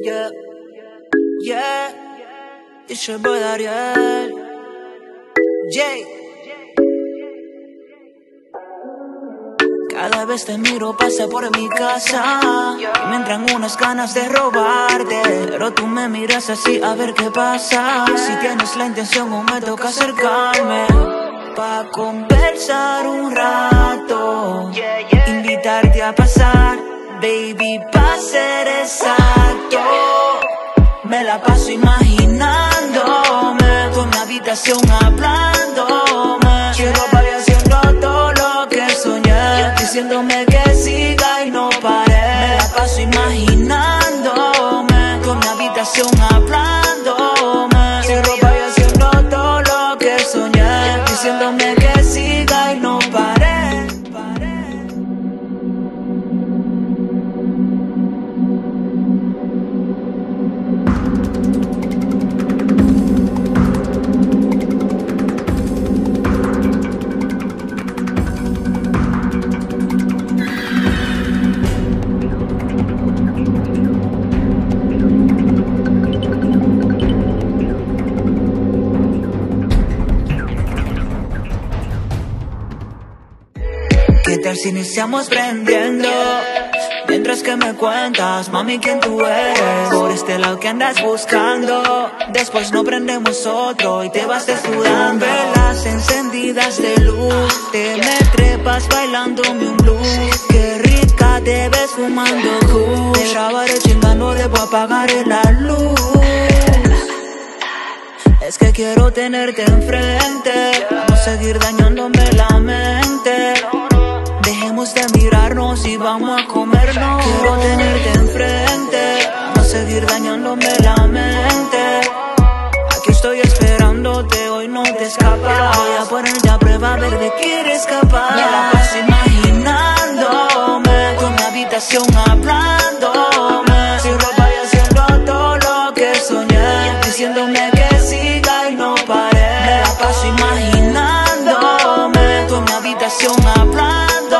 Yeah, yeah, it's your boy Ariel. Jay. Cada vez te miro, pasa por mi casa y me entran unas ganas de robarte, pero tú me miras así a ver qué pasa. Si tienes la intención o me toca acercarme pa' conversar un rato, invitarte a pasar, baby, pa' ser exacto. Me la paso imaginándome con mi habitación hablándome. Quiero vaya haciendo todo lo que soñé, diciéndome que siga y no pare. Me la paso imaginándome con mi habitación hablándome. Quiero vaya haciendo todo lo que soñé, diciéndome que siga y no pare. ¿Qué tal si iniciamos prendiendo? Mientras que me cuentas, mami, quién tú eres. Por este lado que andas buscando, después no prendemos otro y te vas desnudando. Velas encendidas de luz, te me trepas bailándome un blues. Qué rica te ves fumando cool. Te grabaré chingando, debo apagar la luz. Es que quiero tenerte enfrente, no seguir dañándome la mente. Dejemos de mirarnos y vamos a comernos. Quiero tenerte enfrente, no seguir dañándome la mente. Aquí estoy esperándote, hoy no te escapas. Voy a ponerte a prueba a ver de qué eres capaz. Me la paso imaginándome con mi habitación hablándome. Si lo vaya haciendo todo lo que soñé, diciéndome que siga y no pare. Me la paso imaginándome con mi habitación hablándome.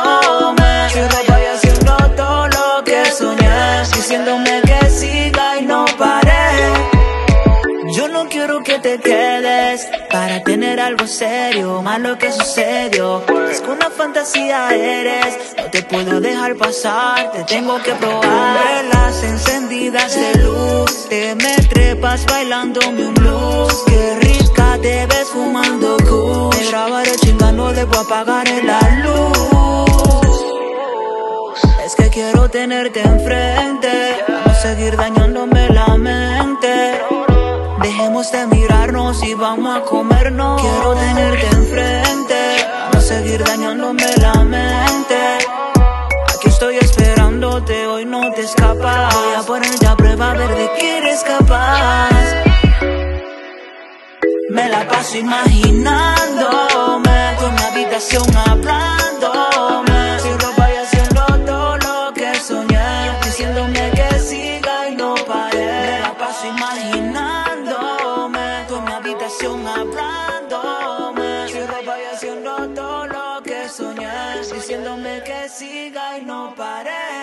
Diciéndome que siga y no pare. Yo no quiero que te quedes para tener algo serio, más lo que sucedió es que una fantasía eres. No te puedo dejar pasar, te tengo que probar. Velas encendidas de luz, te me trepas bailándome un blues. Qué rica te ves fumando cool. Te grabaré chingando, debo apagar la luz. Es que quiero tenerte enfrente, no seguir dañándome la mente. Dejemos de mirarnos y vamos a comernos. Quiero tenerte enfrente, no seguir dañándome la mente. Aquí estoy esperándote, hoy no te escapas. Voy a ponerte a prueba a ver de qué eres capaz. Me la paso imaginándome con mi habitación hablándome. Diciéndome que siga y no pare. Me la paso imaginándome con mi habitación hablándome. Quiero vaya haciendo todo lo que soñé, diciéndome que siga y no pare.